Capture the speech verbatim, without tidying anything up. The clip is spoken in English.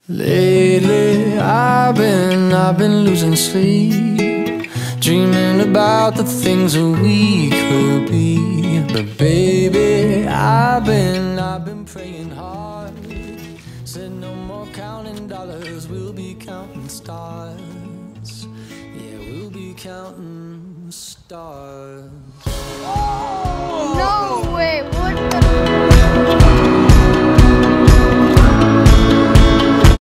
Lately, I've been, I've been losing sleep, dreaming about the things that we could be. But baby, I've been, I've been praying hard. Said no more counting dollars, we'll be counting stars. Yeah, we'll be counting stars.